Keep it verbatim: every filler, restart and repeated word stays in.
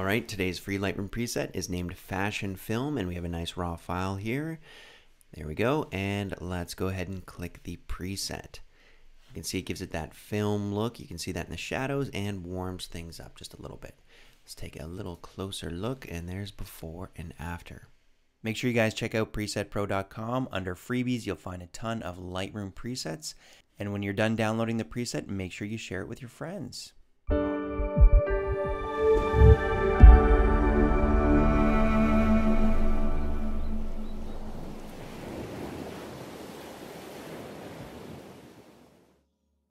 Alright, today's free Lightroom preset is named Fashion Film, and we have a nice raw file here. There we go, and let's go ahead and click the preset. You can see it gives it that film look. You can see that in the shadows and warms things up just a little bit. Let's take a little closer look, and there's before and after. Make sure you guys check out preset pro dot com. Under freebies, you'll find a ton of Lightroom presets. And when you're done downloading the preset, make sure you share it with your friends.